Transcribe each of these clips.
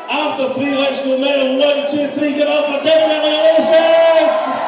After 3, let's go metal. 1, 2, 3, get up for Definitely Oasis!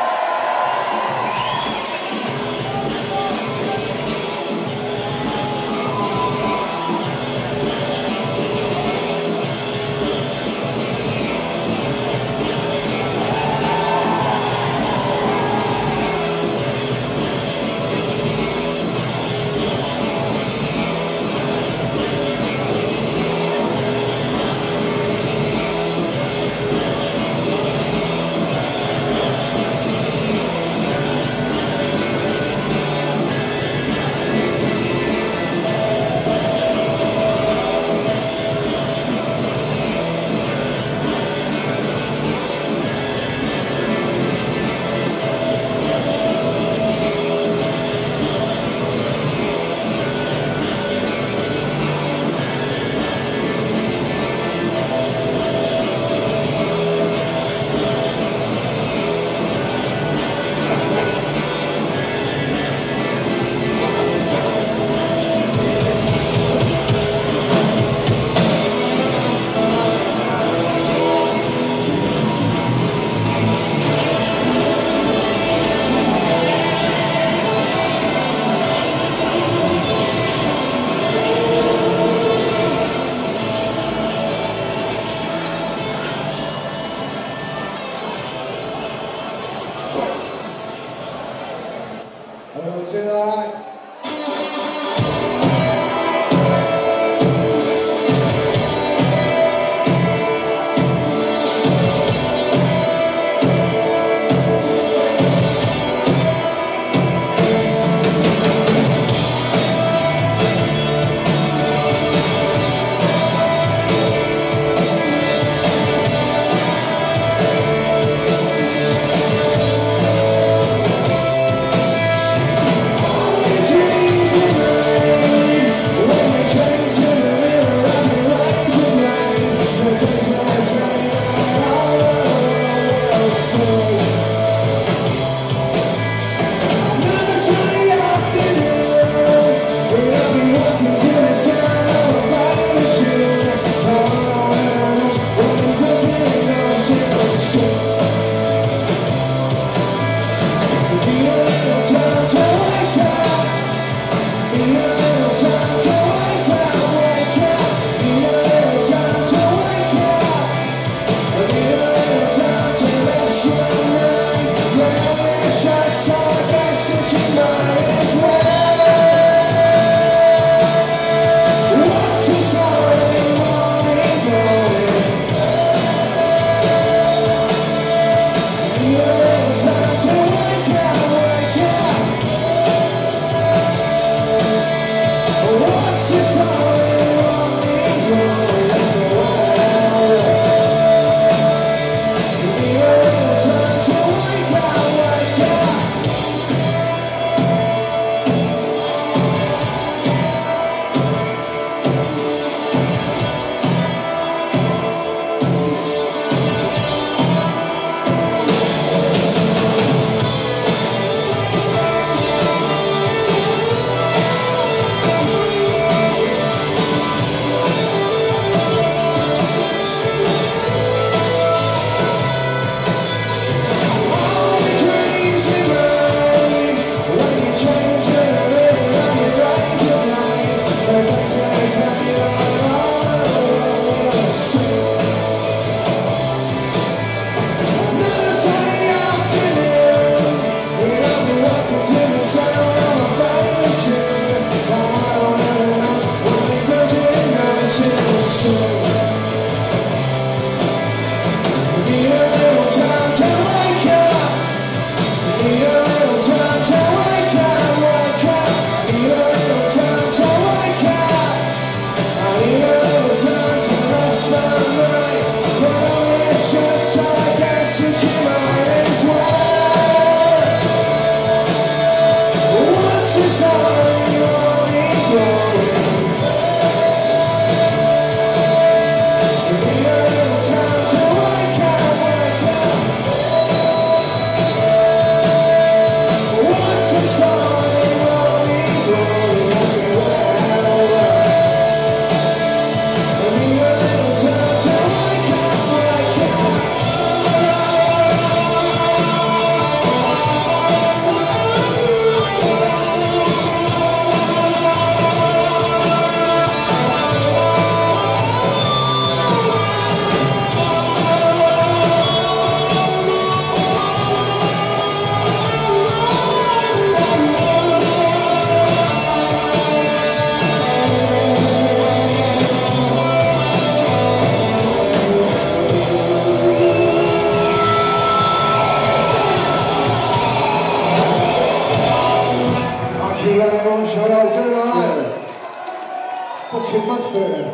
fucking Mudford.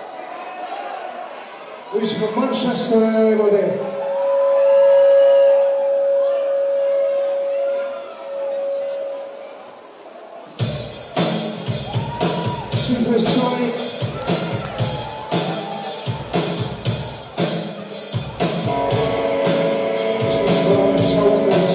Who's from Manchester, everybody? Supersonic. This is for all the tokens.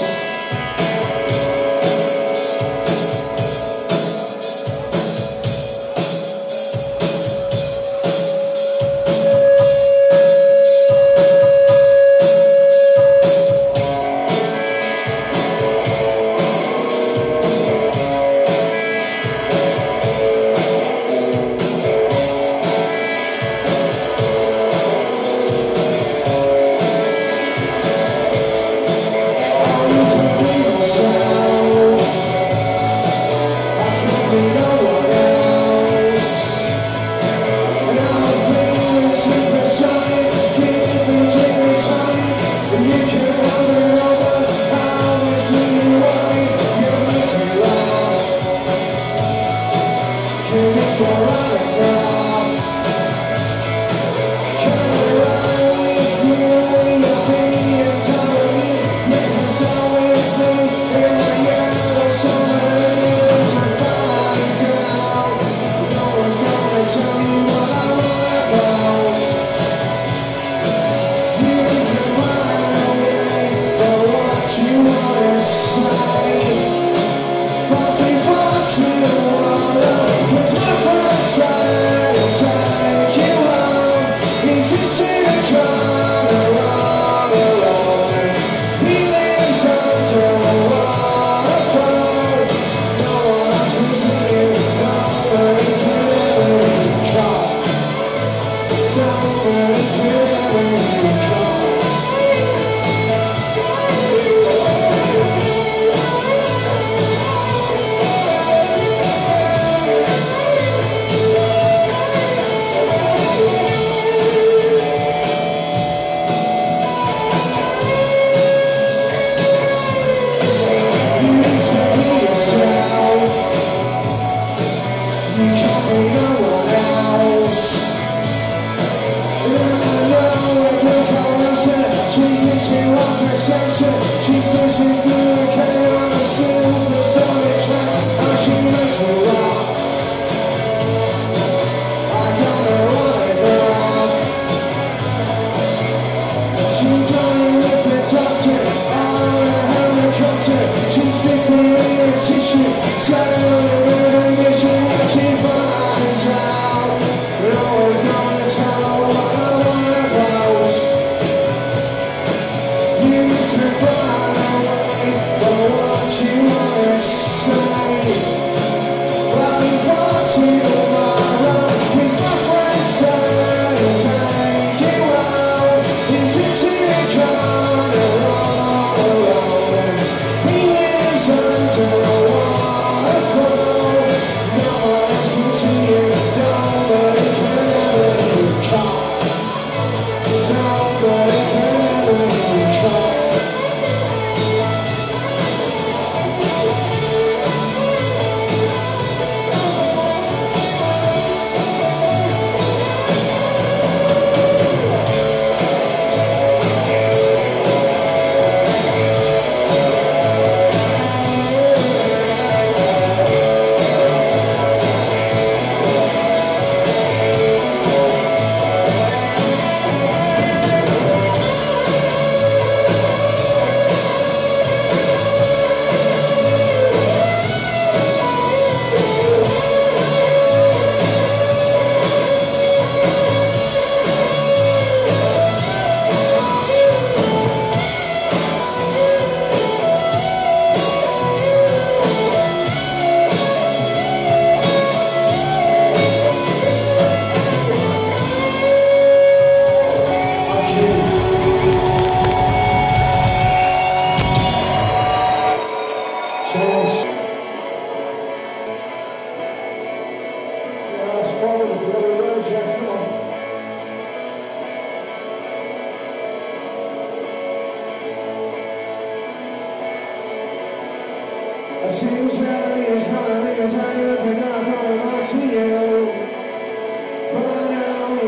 I see you telling me it's gonna be a time if we're gonna come back to you.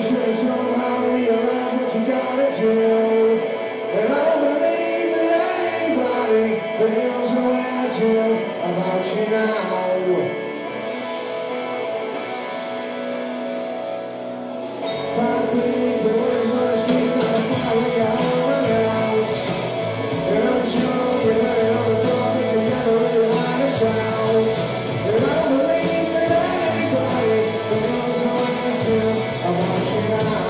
should somehow realize what you gotta do. And I don't believe that anybody feels the way I do about you now. I believe the words on the street that are finally out. And I'm sure you're letting on the floor because you never really find it out. And I don't believe that anybody feels the way I do about you now.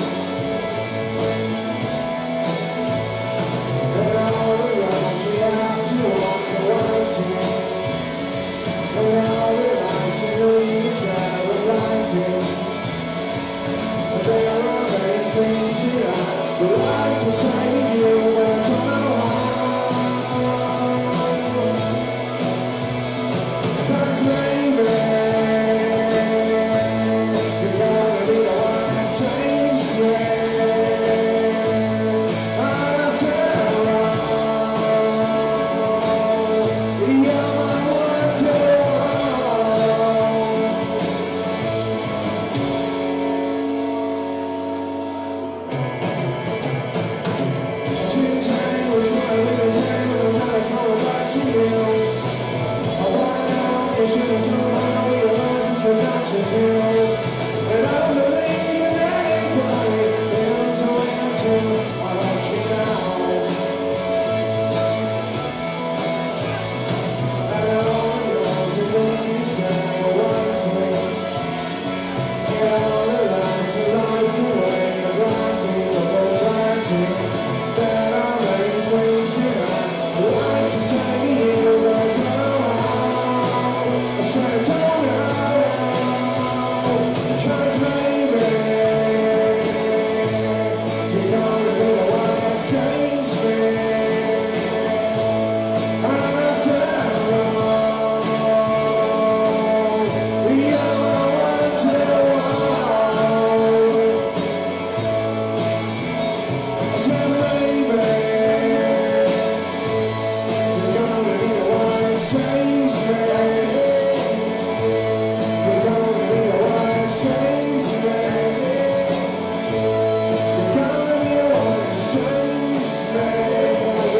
And all the roads we have to walk the one to. And all the lies you know you said would lie to. There are many things that I would like to say to you, but I don't know how. 'Cause maybe you're gonna be the one that saves me. After all, you're my one to somehow realize what you're got to do. And I don't believe in anybody feels the way I do about you now. And all the girls who think you say I want to. And all the lies you like the way you're blinding, there are many things that I would like to say to you, but I don't know how. I said I don't know, 'cause maybe you're gonna be the one that saves me. And after all, you're my one to one. I said maybe you're gonna be the one that saves me. Saves me. You're gonna be the one that saves me.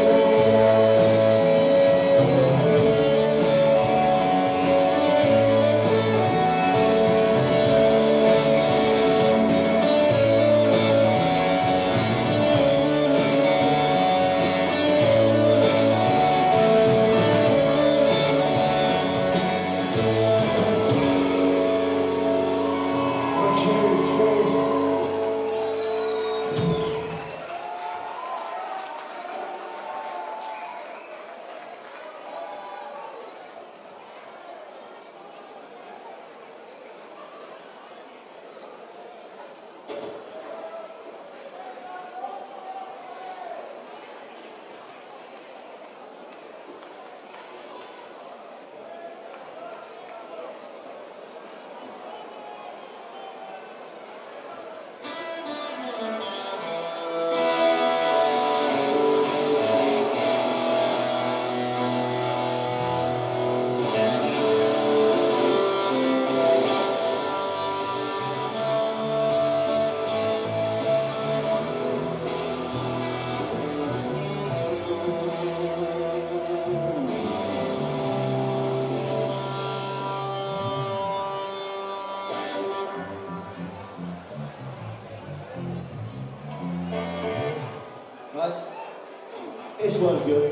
This one's good.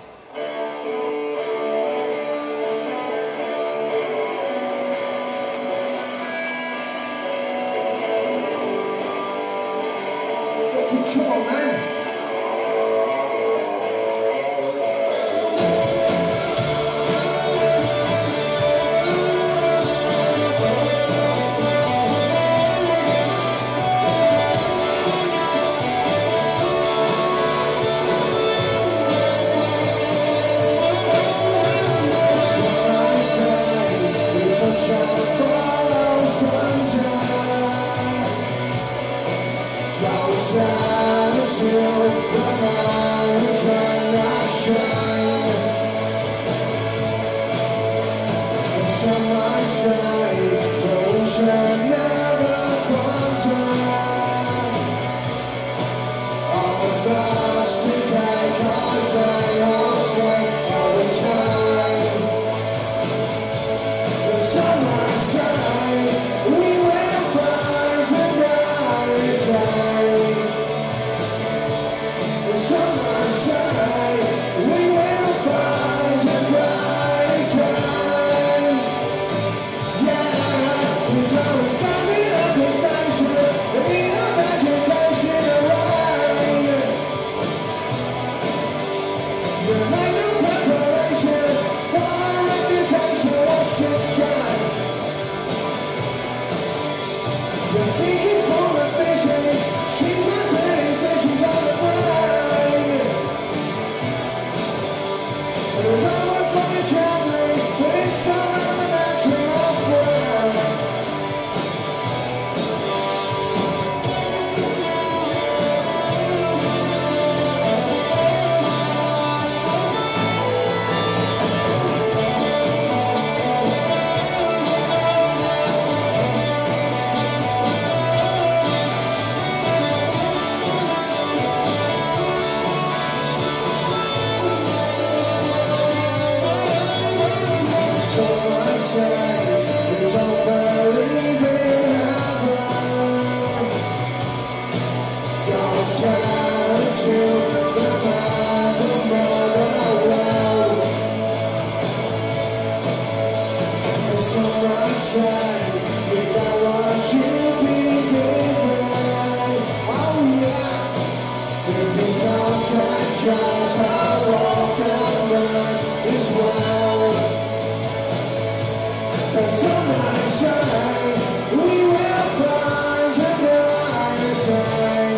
Come on, man. Shine until the light cannot shine. The sun might shine, the ocean never comes alive. gently, but it's around the natural ground. So I say, you don't believe in heaven. Don't tell it to the mother world. So I say, you got what you believe in. Oh yeah. If you don't catch us, I walk and run as well. And somebody say, we will find a brighter day.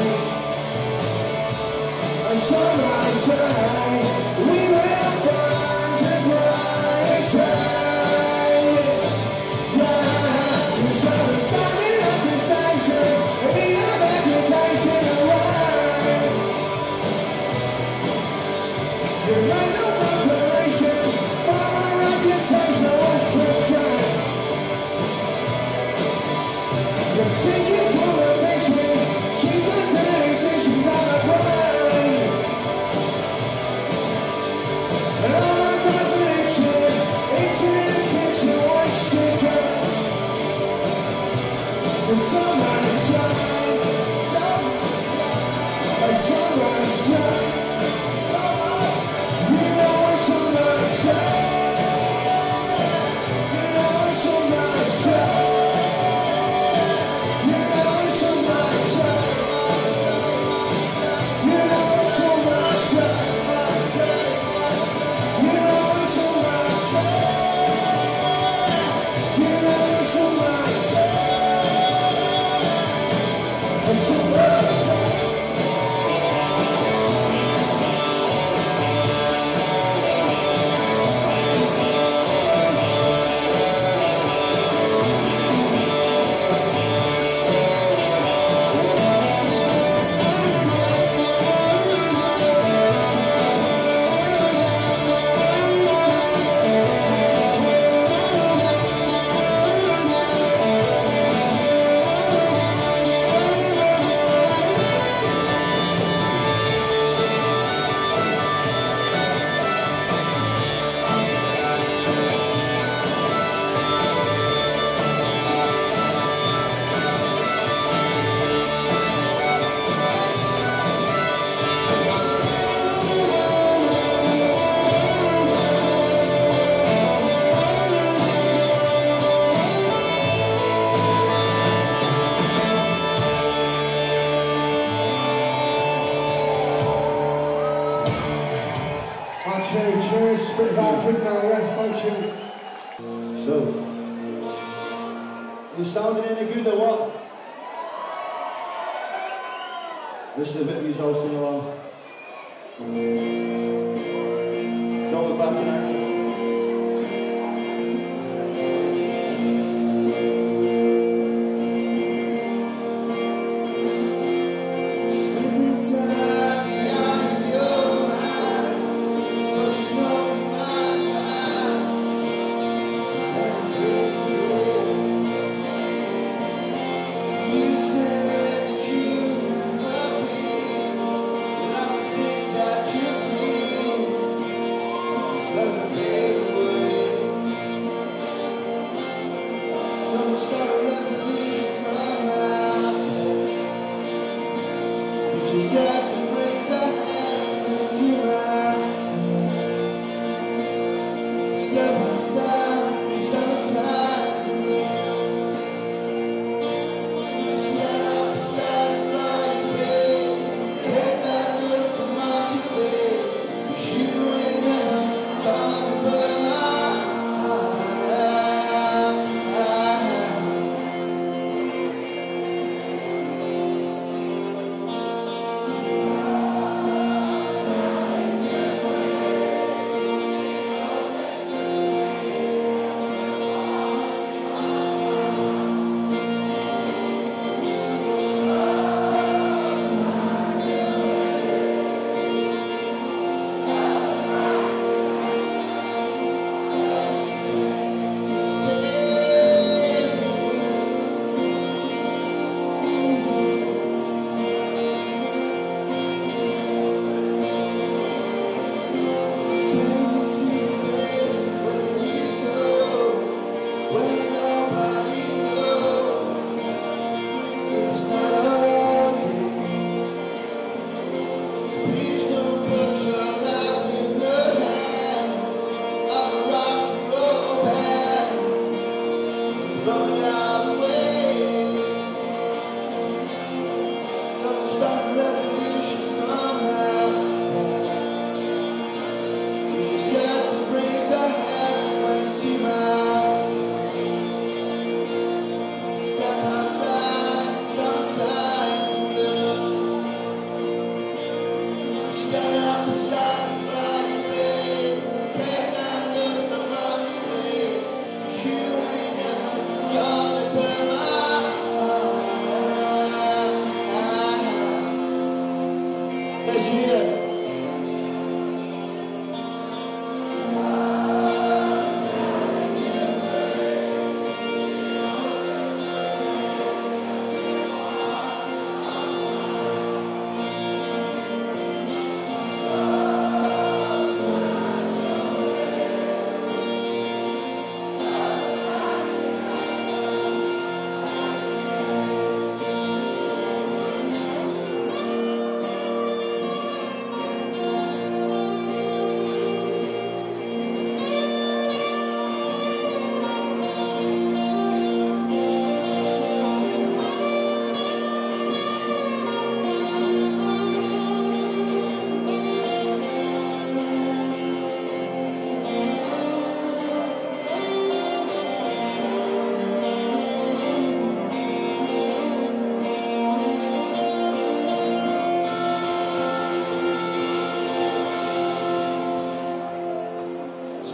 And somebody say, we will find a brighter day. Yeah, instead of standing at the station and the end of education away. There ain't no preparation for my reputational secret. Your secret's motivations, she's got many visions on her brain. And all her fascination, into the kitchen, what's secret? The sunrise shine, the sunrise shine. You know it's sunrise shine. You know it's sunrise shine. Cheers, bit of output now, yeah, thank you. So, you sounding any good or what? This is a bit of all sing along. Don't look back tonight. Start a revolution from our past. You said the brings I had into my head. Step outside, the summertime's around. Stand up beside the fireplace. Take that look from off your face. 'Cause you ain't never come to burn my heart out.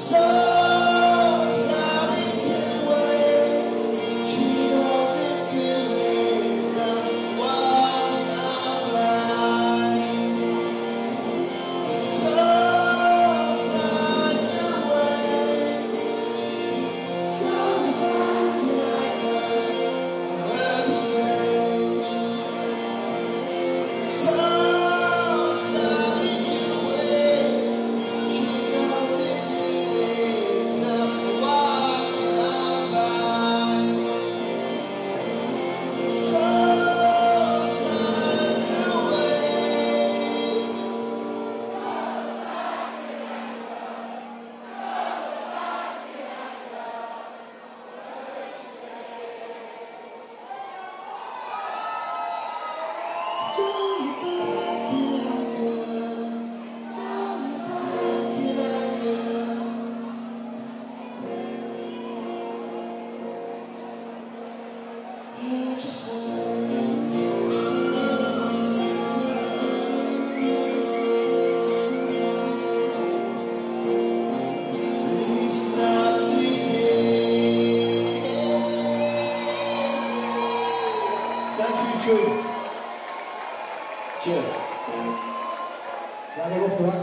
Cheers. Round it off for that.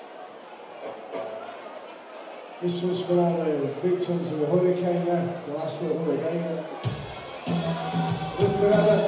This was for all the victims of the hurricane there, the last little hurricane there. Live forever.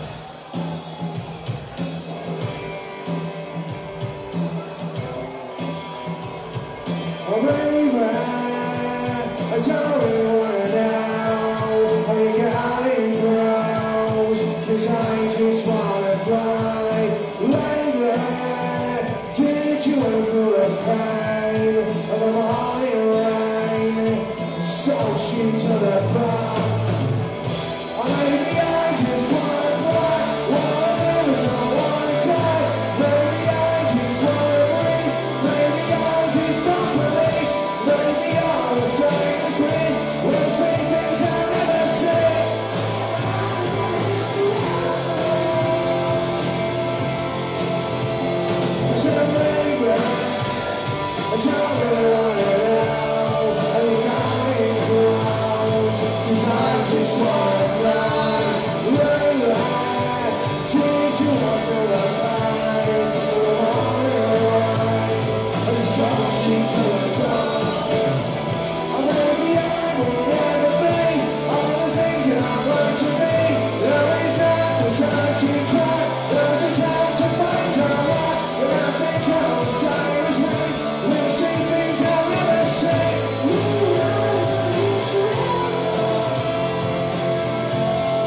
Oh baby, I don't really wanna know how you got it grows, 'cause I just wanna fly. Lately, did you ever feel the pain of the morning rain? Soaks you to the bone. Or maybe I just wanna fly, wanna live, I don't wanna die. Maybe I just wanna breathe, maybe I just don't believe. Maybe all the same as me, we'll say things I never say. So baby, I don't really wanna know how you got it close, 'cause I just wanna fly. Lately, did you ever feel the pain of the morning rain? And the sun shines to the ground. Or maybe I will never be all the things that I want to be. There is not the time to cry, there's a time to find out why. When I think all the same as me, we'll see things I'll never say.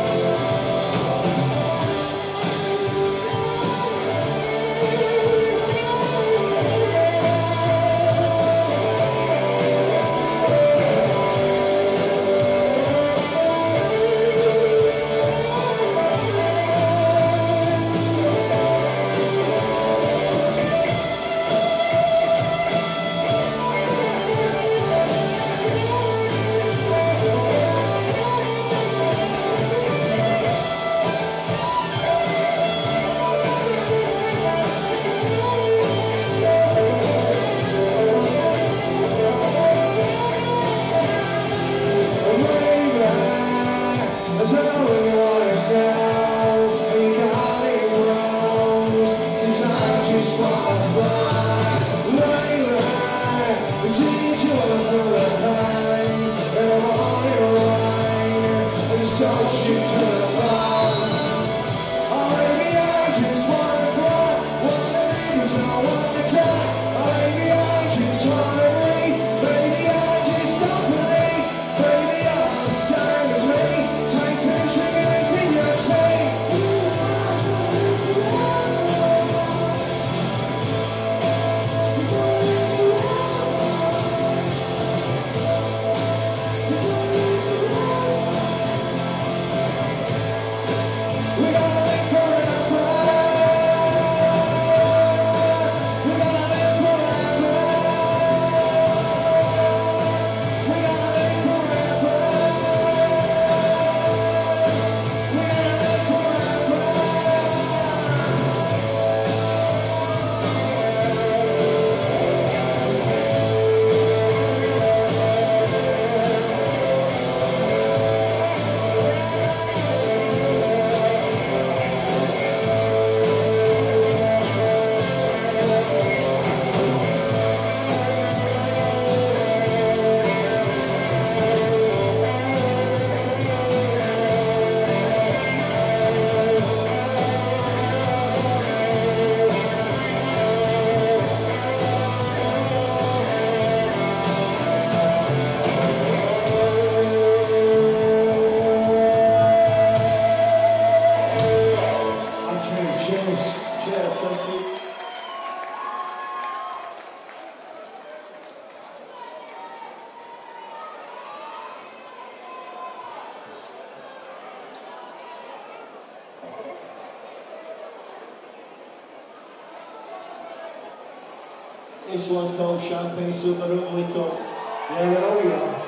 This one's called Champagne Super Ugly Cup. Yeah, we know we are.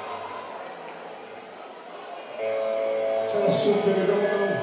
Tell us something we don't know.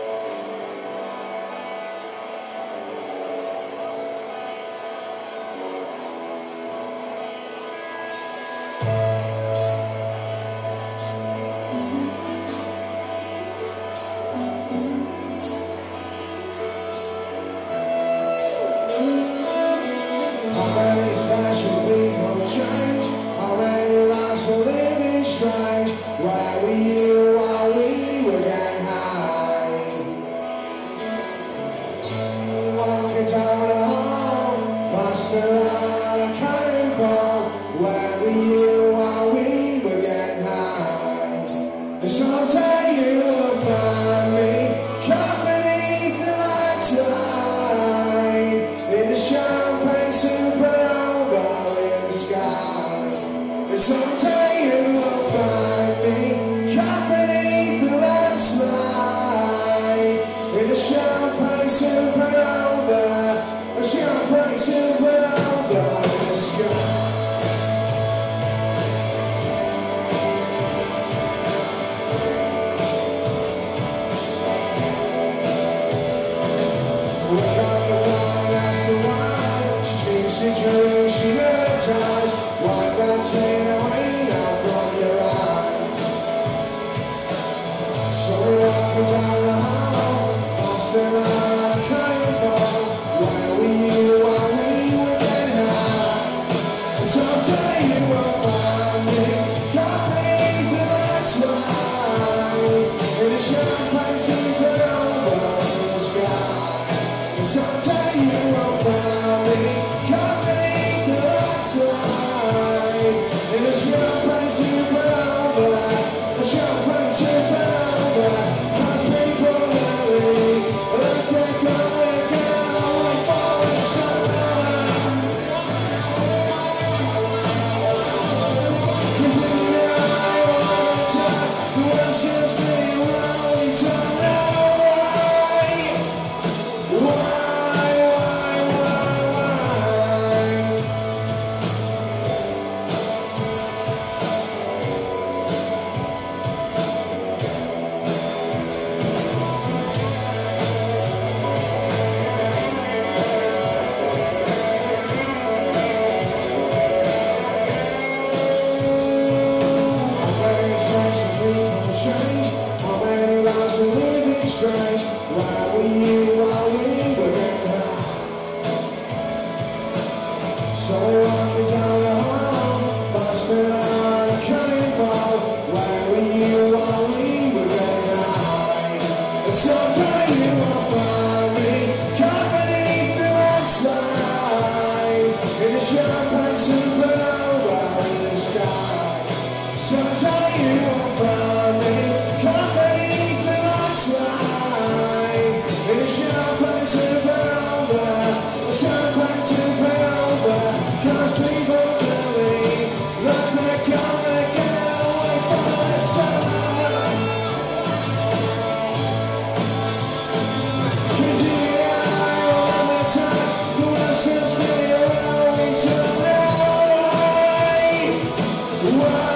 Change, how many lives are living strange? Where were you while we were getting high? Walking down the hall, faster than a cannonball. Where were you while we were getting high? And someday you will find me caught beneath the lights in the champagne supernova in the sky. And someday you will find me caught beneath the landslide in the champagne supernova, a champagne supernova in the sky. She dreams, she never dies. Wipe that tear away now from your eyes. So we're walking down the hall, faster than a cannonball. Where were you while we were getting high? And someday you will find me caught beneath the landslide in the champagne supernova in the sky. And someday you will find me caught beneath the landslide in a champagne supernova, a champagne supernova. Cause people really look back on it, can't wait for the sun. Cause we know all the time, the world seems to be around, we don't know why. Change, how many lives are living strange? Where were you while we were getting high? So we're walking down the hall, faster than a cannonball. Where were you while we were getting high? And someday you will find me caught beneath the landslide in the champagne supernova in the sky. Someday you will find me caught beneath the landslide in a champagne supernova, a champagne supernova. Cause people believe that they're gonna get away from the sun. Cause you and I all the time, the world seems to be around me tonight. Why?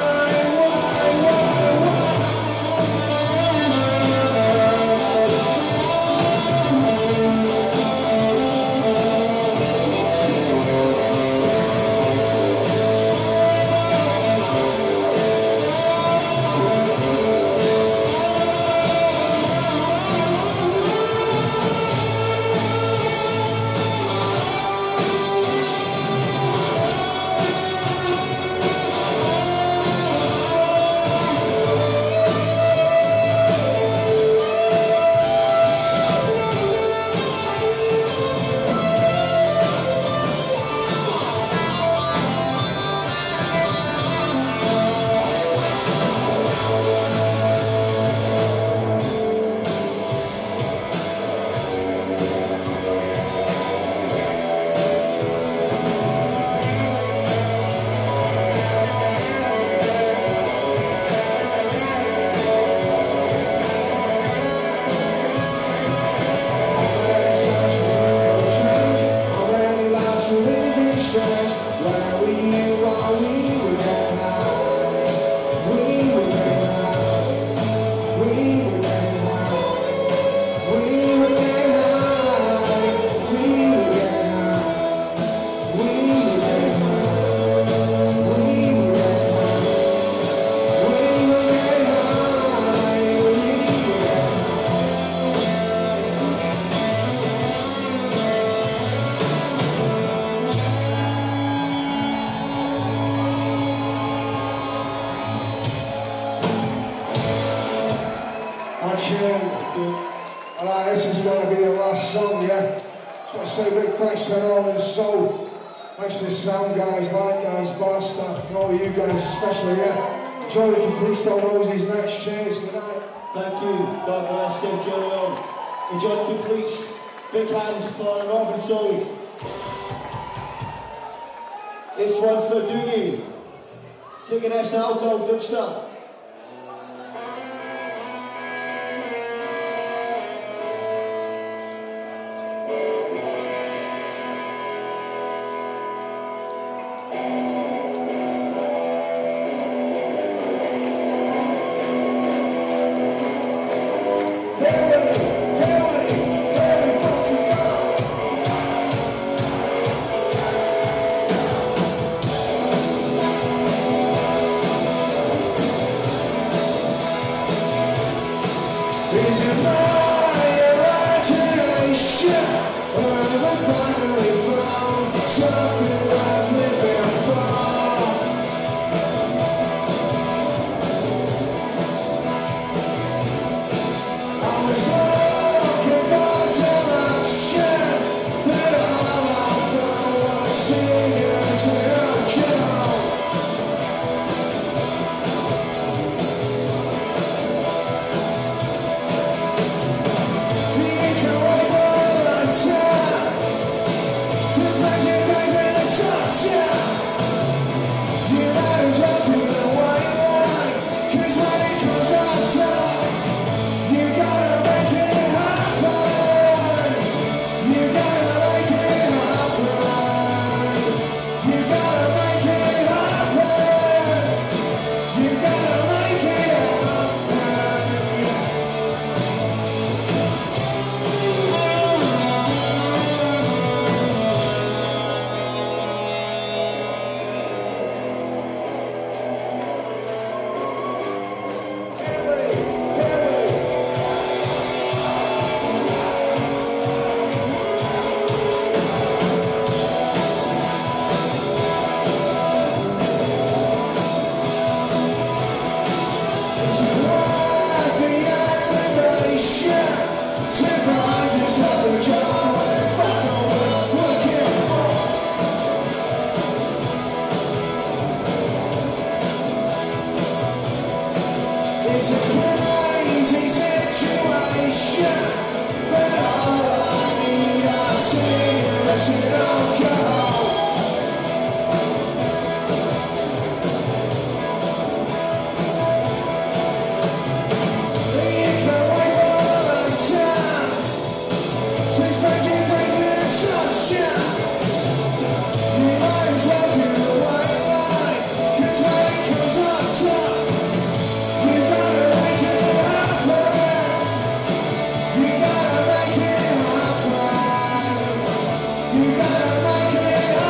tune. Alright, this is going to be the last song, yeah? Just want to say a big thanks to Northern Soul. Thanks to the sound guys, light guys, bar staff, and all of you guys especially, yeah? Enjoy the Complete Stone Roses next. Cheers, good night. Thank you. God bless. Safe journey on. Enjoy the Completes. Big hands for Northern Soul. This one's for Doogie. Singing this now called Dutchster. Is it my imagination, or have I finally found something worth living for? I was looking for selection, but all I found was singers and girls. It's a crazy situation, but all I need are cigarettes and alcohol. You can wait all the time to spend your days in the sunshine. You might as well do the white line, 'cause when it comes on top, you gotta make it happen. You gotta make it happen. You gotta make it happen.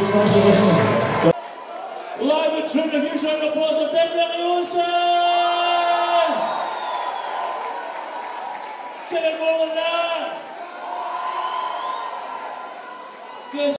Thanks for listening. Live and true, if you show an applause of definitely awesome! Get it more than that! Good.